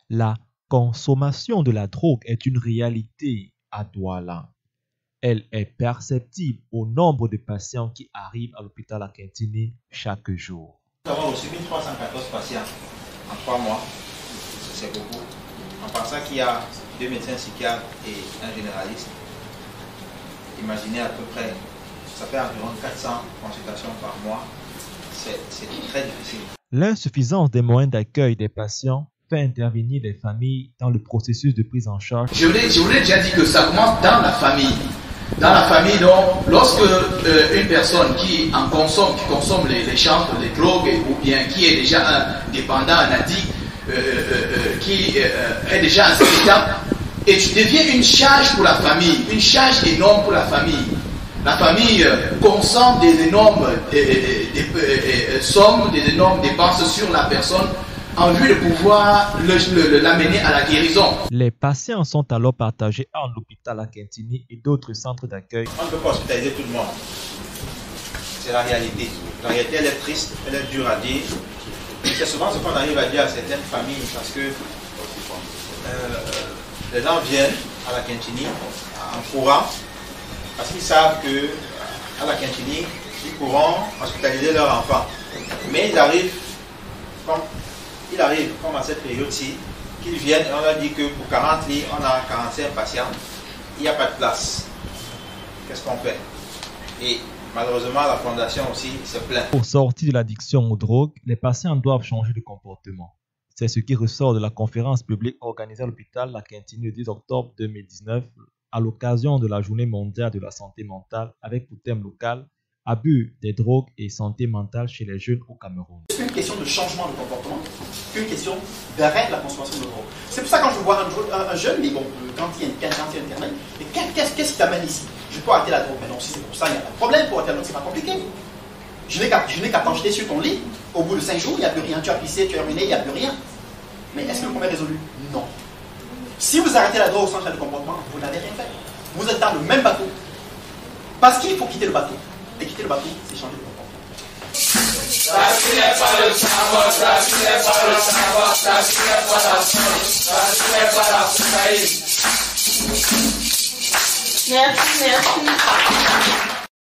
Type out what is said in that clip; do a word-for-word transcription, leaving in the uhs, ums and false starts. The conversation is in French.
La consommation de la drogue est une réalité à Douala. Elle est perceptible au nombre de patients qui arrivent à l'hôpital Akintini chaque jour. Nous avons reçu mille trois cent quatorze patients en trois mois, c'est beaucoup. En pensant qu'il y a deux médecins psychiatres et un généraliste, imaginez à peu près, ça fait environ quatre cents consultations par mois, c'est très difficile. L'insuffisance des moyens d'accueil des patients fait intervenir les familles dans le processus de prise en charge. Je voulais, je voulais déjà dire que ça commence dans la famille. Dans la famille, donc, lorsque euh, une personne qui en consomme, qui consomme les, les chantres, les drogues, ou bien qui est déjà un dépendant, un addict, euh, euh, qui euh, est déjà un spectacle, et tu deviens une charge pour la famille, une charge énorme pour la famille. La famille euh, consomme des énormes euh, des, des, euh, sommes, des énormes dépenses sur la personne, en vue de pouvoir l'amener à la guérison. Les patients sont alors partagés entre l'hôpital Akintini et d'autres centres d'accueil. On ne peut pas hospitaliser tout le monde. C'est la réalité. La réalité, elle est triste, elle est dure à dire. C'est souvent ce qu'on arrive à dire à certaines familles parce que euh, les gens viennent à l'Akintini en courant parce qu'ils savent qu'à l'Akintini, ils pourront hospitaliser leurs enfants. Mais ils arrivent comme Il arrive, comme à cette période-ci, qu'ils viennent et on leur dit que pour quarante lits, on a quarante-cinq patients, il n'y a pas de place. Qu'est-ce qu'on fait? Et malheureusement, la fondation aussi se plaint. Pour sortir de l'addiction aux drogues, les patients doivent changer de comportement. C'est ce qui ressort de la conférence publique organisée à l'hôpital Akintini le dix octobre deux mille dix-neuf à l'occasion de la Journée mondiale de la santé mentale avec pour thème local abus des drogues et santé mentale chez les jeunes au Cameroun. C'est une question de changement de comportement qu'une question d'arrêt de la consommation de drogue. C'est pour ça que quand je vois un, un, un jeune, mais bon, quand il y a Internet, mais qu'est-ce qu'est-ce qui t'amène ici? Je peux arrêter la drogue, mais non, si c'est pour ça, il n'y a pas de problème pour arrêter la drogue, c'est pas compliqué. Je n'ai qu'à t'enjeter sur ton lit, au bout de cinq jours, il n'y a plus rien, tu as pissé, tu as ruiné, il n'y a plus rien. Mais est-ce que le problème est résolu? Non. Si vous arrêtez la drogue sans changer de comportement, vous n'avez rien fait. Vous êtes dans le même bateau. Parce qu'il faut quitter le bateau. Et quitter le bateau, c'est changer de comportement. Passionné par le savoir, passionné par le savoir, passionné par la science, passionné par la cocaïne. Merci, merci.